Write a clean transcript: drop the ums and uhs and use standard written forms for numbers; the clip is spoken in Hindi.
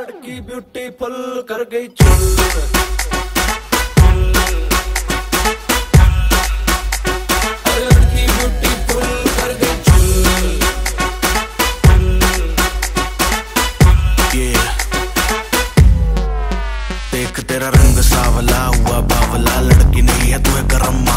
लड़की ब्यूटीफुल कर गई चुल। देख तेरा रंग सावला हुआ बावला, लड़की नहीं है तू है गरम